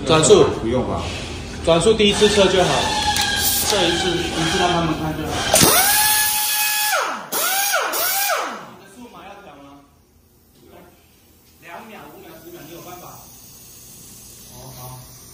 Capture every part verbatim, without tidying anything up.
转速不用吧？ 转速第一次测就好，测一次，一次让他们看就好。你的数码要调吗？两秒、五秒、十秒，你有办法？哦，好。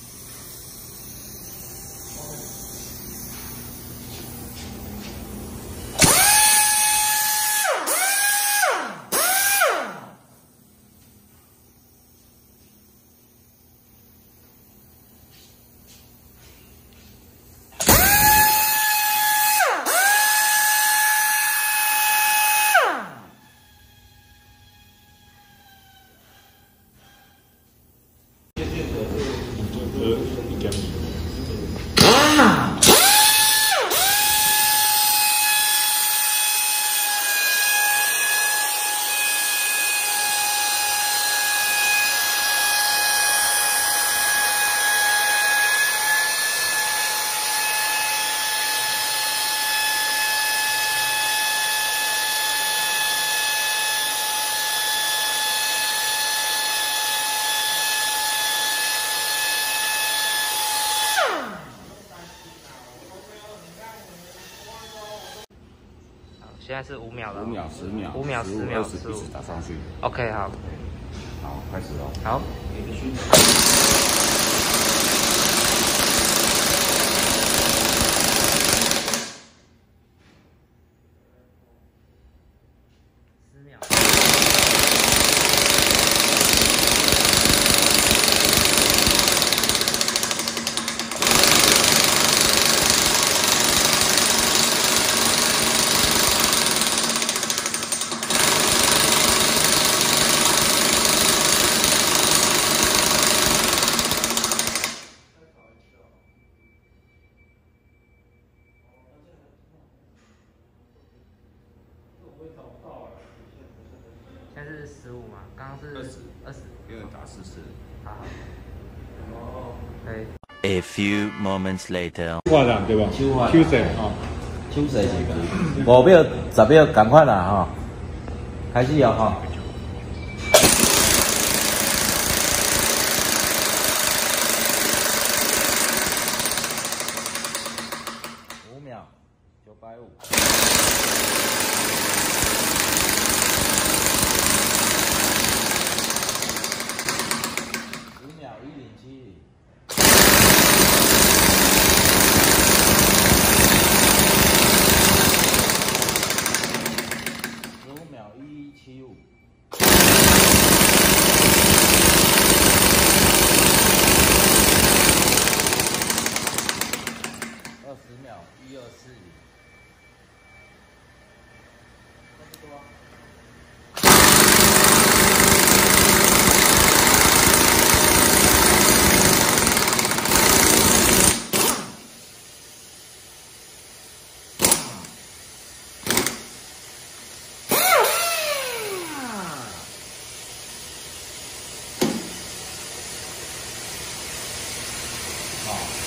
现在是五秒了。 五秒、十秒、 五秒、十秒、 二十，一直打上去。 OK， 好。 好，开始哦。 好。十秒。现在是十五嘛，刚刚是二十，二十， 有人打四十。 好好。哦，可以。 A few moments later， 画啦对吧？ 手画， 手势哈， 手势是五秒、十秒，赶快啦哈！开始了哈。五秒，九百五。十秒，一零七零。七五，二十秒，一二四零，差不多。好。